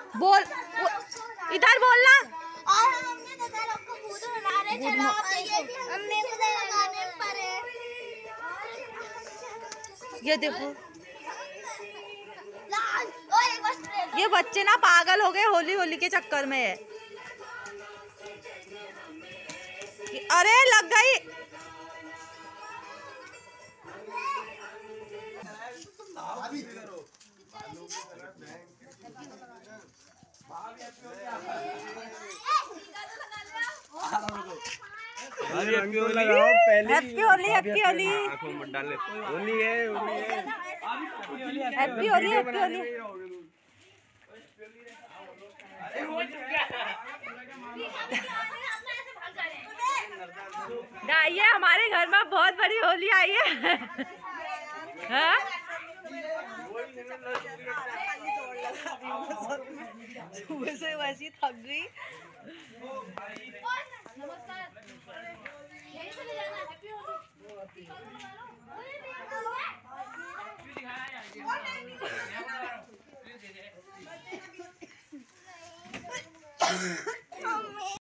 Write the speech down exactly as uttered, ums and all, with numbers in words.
बोल इधर बोलना। ये देखो ये बच्चे ना पागल हो गए होली होली के चक्कर में। अरे लग गई। Happy Holi happy Holi happy Holi Holi है हैप्पी होली हैप्पी होली। ये हमारे घर में बहुत बड़ी होली आई है। हाँ? सुबह से वैसी थक गई।